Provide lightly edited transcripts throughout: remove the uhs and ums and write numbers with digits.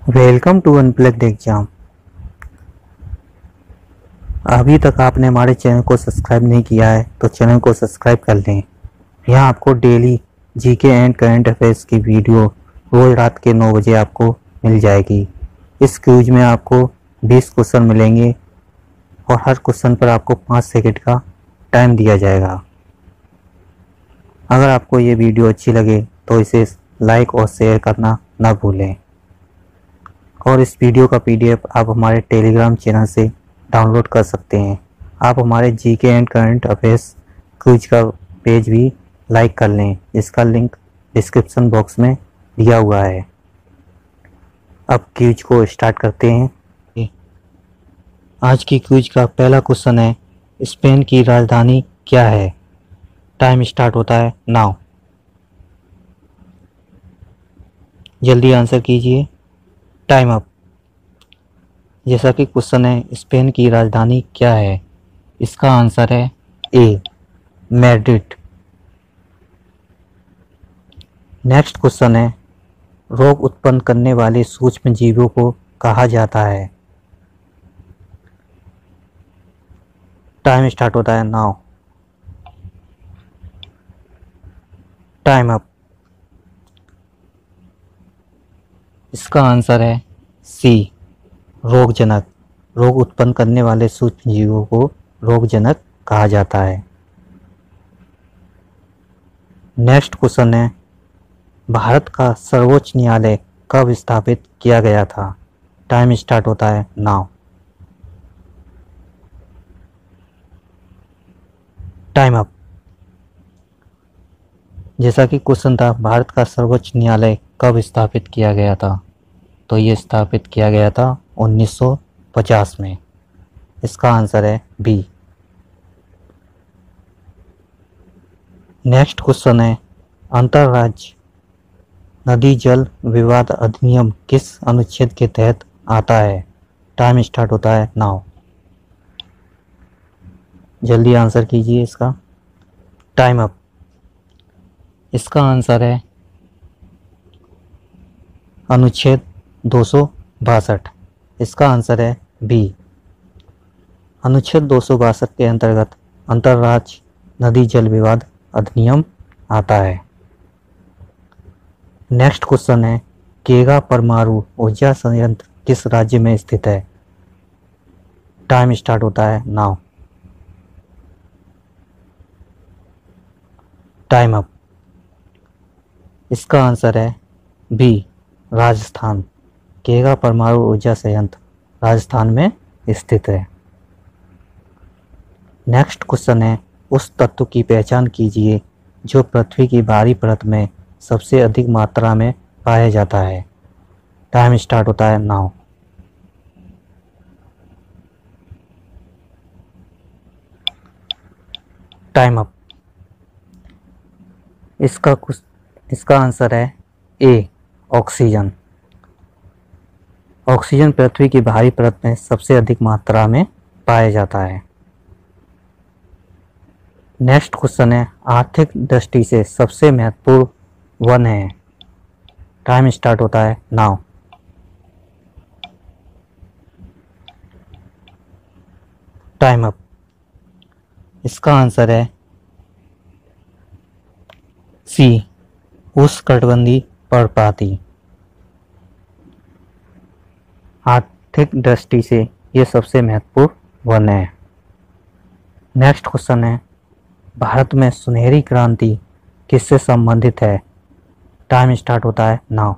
Welcome to unplugged exam. अभी तक आपने हमारे चैनल को सब्सक्राइब नहीं किया है तो चैनल को सब्सक्राइब कर लें। यहाँ आपको daily GK and current affairs की वीडियो रोज रात के 9 बजे आपको मिल जाएगी। इस क्विज में आपको 20 क्वेश्चन मिलेंगे और हर क्वेश्चन पर आपको 5 सेकंड का टाइम दिया जाएगा। अगर आपको ये वीडियो अच्छी लगे तो इसे लाइक और शेयर करना ना भूलें। और इस वीडियो का पीडीएफ आप हमारे टेलीग्राम चैनल से डाउनलोड कर सकते हैं। आप हमारे GK and current affairs quiz का पेज भी लाइक कर लें, जिसका लिंक डिस्क्रिप्शन बॉक्स में दिया हुआ है। अब क्विज को स्टार्ट करते हैं। आज की क्विज का पहला क्वेश्चन है, स्पेन की राजधानी क्या है? टाइम स्टार्ट होता है नाउ। जल्दी आंसर कीजिए। Time up. जैसा कि क्वेश्चन है, स्पेन की राजधानी क्या है? इसका आंसर है ए, मैड्रिड। नेक्स्ट क्वेश्चन है, रोग उत्पन्न करने वाले सूक्ष्म जीवों को कहा जाता है? टाइम स्टार्ट होता है नाउ। Time up. इसका आंसर है सी, रोगजनक। रोग उत्पन्न करने वाले सूक्ष्म जीवों को रोगजनक कहा जाता है। नेक्स्ट क्वेश्चन है, भारत का सर्वोच्च न्यायालय कब स्थापित किया गया था? टाइम स्टार्ट होता है नाउ। Time up. जैसा कि क्वेश्चन था, भारत का सर्वोच्च न्यायालय कब स्थापित किया गया था, तो ये स्थापित किया गया था 1950 में। इसका आंसर है बी। नेक्स्ट क्वेश्चन है, अंतर्राज्यीय नदी जल विवाद अधिनियम किस अनुच्छेद के तहत आता है? टाइम स्टार्ट होता है नाउ। जल्दी आंसर कीजिए इसका। Time up. इसका आंसर है अनुच्छेद 262। इसका आंसर है बी। अनुच्छेद 262 के अंतर्गत अंतर्राज्यीय नदी जल विवाद अधिनियम आता है। नेक्स्ट क्वेश्चन है, केगा परमाणु ऊर्जा संयंत्र किस राज्य में स्थित है? टाइम स्टार्ट होता है नाउ। Time up. इसका आंसर है बी, राजस्थान। केगा परमाणु ऊर्जा संयंत्र राजस्थान में स्थित है। नेक्स्ट क्वेश्चन है, उस तत्व की पहचान कीजिए जो पृथ्वी की बाहरी परत में सबसे अधिक मात्रा में पाया जाता है। टाइम स्टार्ट होता है नाउ। Time up. इसका आंसर है ए, ऑक्सीजन। ऑक्सीजन पृथ्वी की बाहरी परत में सबसे अधिक मात्रा में पाया जाता है। नेक्स्ट क्वेश्चन है, आर्थिक दृष्टि से सबसे महत्वपूर्ण वन है? टाइम स्टार्ट होता है नाउ। Time up. इसका आंसर है सी, उष्णकटिबंधीय पर्णपाती। आर्थिक दृष्टि से यह सबसे महत्वपूर्ण वन है। नेक्स्ट क्वेश्चन है, भारत में सुनहरी क्रांति किससे संबंधित है? टाइम स्टार्ट होता है नाउ।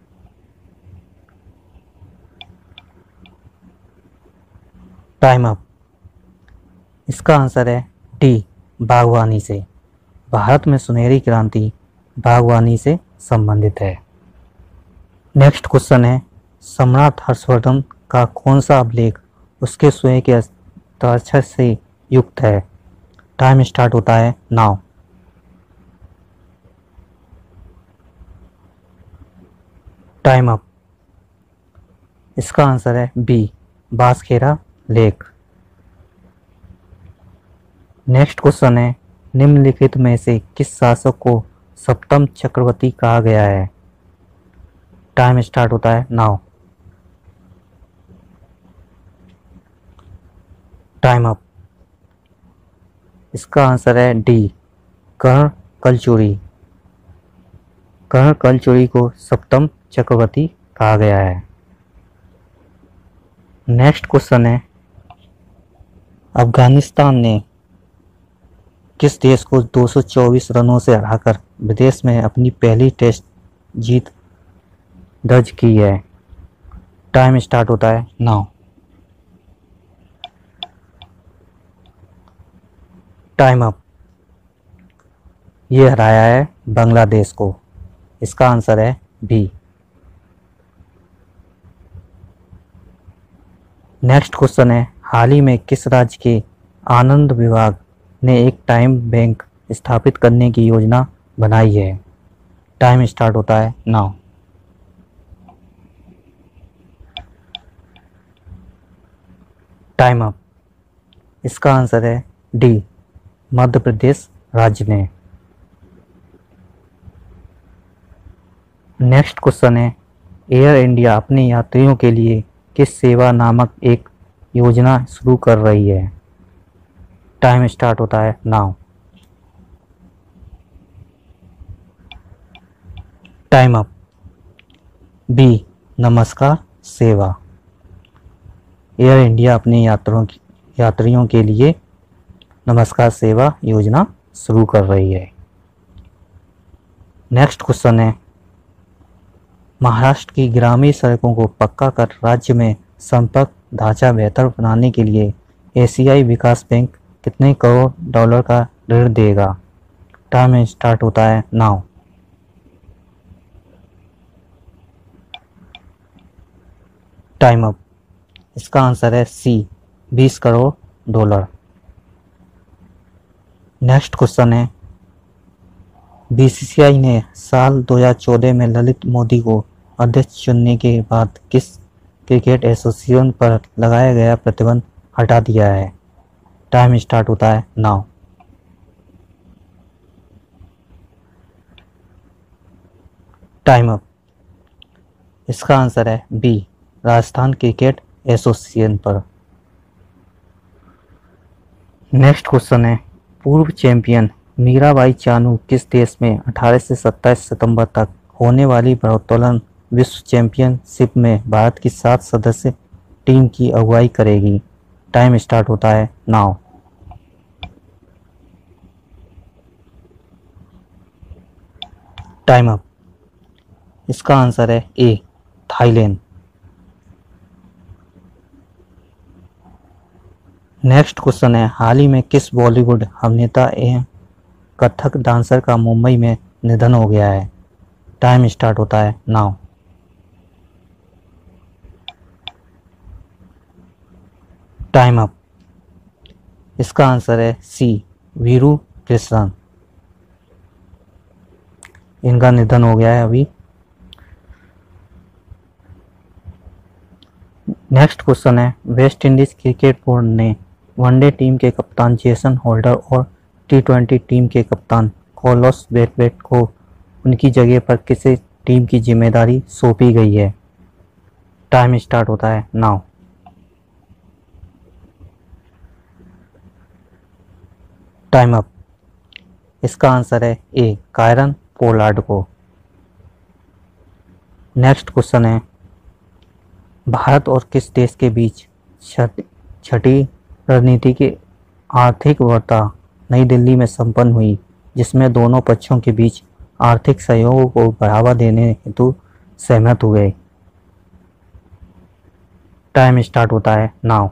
Time up. इसका आंसर है डी, बागवानी से। भारत में सुनहरी क्रांति बागवानी से संबंधित है। नेक्स्ट क्वेश्चन है, सम्राट हर्षवर्धन का कौन सा अभिलेख उसके स्वयं के हस्ताक्षर से युक्त है? टाइम स्टार्ट होता है नाउ। Time up. इसका आंसर है बी, बासखेरा लेख। नेक्स्ट क्वेश्चन है, निम्नलिखित में से किस शासक को सप्तम चक्रवर्ती कहा गया है? टाइम स्टार्ट होता है नाउ। Time up. इसका आंसर है डी, कर्ण कलचुरी। कर्ण कलचुरी को सप्तम चक्रवर्ती कहा गया है। नेक्स्ट क्वेश्चन है, अफगानिस्तान ने किस देश को 224 रनों से हराकर विदेश में अपनी पहली टेस्ट जीत दर्ज की है? टाइम स्टार्ट होता है नाउ। Time up. ये हराया है बांग्लादेश को। इसका आंसर है बी। नेक्स्ट क्वेश्चन है, हाल ही में किस राज्य के आनंद विभाग ने एक टाइम बैंक स्थापित करने की योजना बनाई है? टाइम स्टार्ट होता है नाउ। Time up. इसका आंसर है डी, मध्य प्रदेश राज्य ने। नेक्स्ट क्वेश्चन है, एयर इंडिया अपने यात्रियों के लिए किस सेवा नामक एक योजना शुरू कर रही है? टाइम स्टार्ट होता है नाउ। Time up. बी, नमस्कार सेवा। एयर इंडिया अपने यात्रियों के लिए नमस्कार सेवा योजना शुरू कर रही है। नेक्स्ट क्वेश्चन है, महाराष्ट्र की ग्रामीण सड़कों को पक्का कर राज्य में संपर्क ढांचा बेहतर बनाने के लिए एशियाई विकास बैंक कितने करोड़ डॉलर का ऋण देगा? टाइम स्टार्ट होता है नाउ। Time up. इसका आंसर है C, 20 crore dollar. Next question है, बीसीसीआई ने साल 2014 में ललित मोदी को अध्यक्ष चुनने के बाद किस क्रिकेट एसोसिएशन पर लगाया गया प्रतिबंध हटा दिया है? टाइम स्टार्ट होता है नाउ। Time up. इसका आंसर है बी, राजस्थान क्रिकेट एसोसिएशन पर। नेक्स्ट क्वेश्चन है, पूर्व चैंपियन मीराबाई चानू किस देश में 18 से 27 सितंबर तक होने वाली भारोत्तोलन विश्व चैंपियनशिप में भारत की 7 सदस्य टीम की अगुवाई करेगी? टाइम स्टार्ट होता है नाउ। Time up. इसका आंसर है ए, थाईलैंड। नेक्स्ट क्वेश्चन है, हाल ही में किस बॉलीवुड अभिनेता एवं कथक डांसर का मुंबई में निधन हो गया है? टाइम स्टार्ट होता है नाउ। Time up. इसका आंसर है सी, वीरू कृष्णन। इनका निधन हो गया है अभी। नेक्स्ट क्वेश्चन है, वेस्ट इंडीज क्रिकेट बोर्ड ने वनडे टीम के कप्तान जेसन होल्डर और टी20 टीम के कप्तान कार्लोस ब्रैथवेट को उनकी जगह पर किसी टीम की जिम्मेदारी सौंपी गई है? टाइम स्टार्ट होता है नाउ। Time up. इसका आंसर है ए, कायरन पोलार्ड को। नेक्स्ट क्वेश्चन है, भारत और किस देश के बीच छठी रणनीति की आर्थिक वार्ता नई दिल्ली में संपन्न हुई, जिसमें दोनों पक्षों के बीच आर्थिक सहयोग को बढ़ावा देने हेतु सहमत हुए? टाइम स्टार्ट होता है नाउ।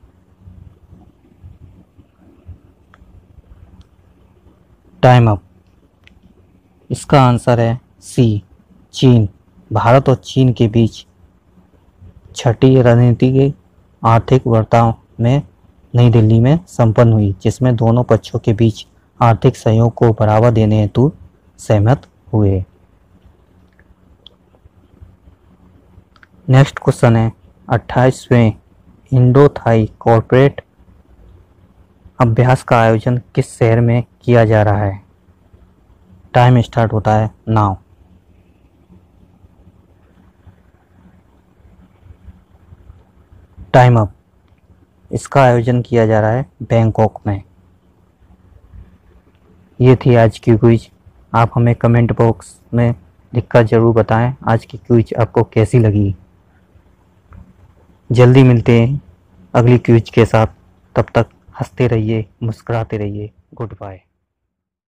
Time up. इसका आंसर है सी, चीन। भारत और चीन के बीच छठी रणनीति की आर्थिक वार्ता में नई दिल्ली में संपन्न हुई, जिसमें दोनों पक्षों के बीच आर्थिक सहयोग को बढ़ावा देने हेतु सहमत हुए। नेक्स्ट क्वेश्चन है, 28वें इंडो थाई कॉर्पोरेट अभ्यास का आयोजन किस शहर में किया जा रहा है? टाइम स्टार्ट होता है नाउ। Time up. इसका आयोजन किया जा रहा है बैंकॉक में। ये थी आज की क्विज। आप हमें कमेंट बॉक्स में लिखकर ज़रूर बताएं आज की क्विज आपको कैसी लगी। जल्दी मिलते हैं अगली क्विज के साथ। तब तक हंसते रहिए, मुस्कुराते रहिए। Good bye.